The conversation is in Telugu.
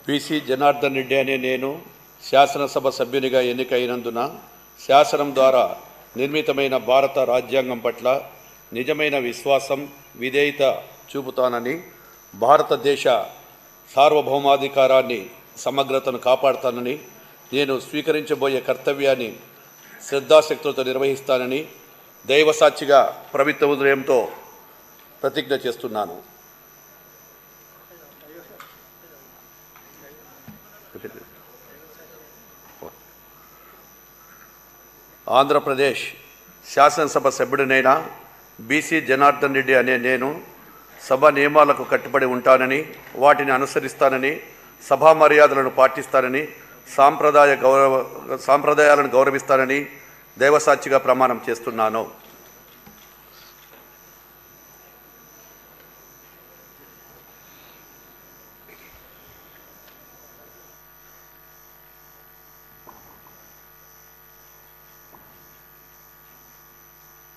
బీసీ జనార్దన్ రెడ్డి అనే నేను శాసనసభ సభ్యునిగా ఎన్నికైనందున శాసనం ద్వారా నిర్మితమైన భారత రాజ్యాంగం పట్ల నిజమైన విశ్వాసం, విధేయత చూపుతానని, భారతదేశ సార్వభౌమాధికారాన్ని, సమగ్రతను కాపాడుతానని, నేను స్వీకరించబోయే కర్తవ్యాన్ని శ్రద్ధాశక్తులతో నిర్వహిస్తానని దైవసాక్షిగా ప్రభుత్వ ఉదయంతో ప్రతిజ్ఞ చేస్తున్నాను. ఆంధ్రప్రదేశ్ శాసనసభ సభ్యుడినైన బీసీ జనార్దన్ రెడ్డి అనే నేను సభ నియమాలకు కట్టుబడి ఉంటానని, వాటిని అనుసరిస్తానని, సభా మర్యాదలను పాటిస్తానని, సాంప్రదాయాలను గౌరవిస్తానని దైవసాక్షిగా ప్రమాణం చేస్తున్నాను.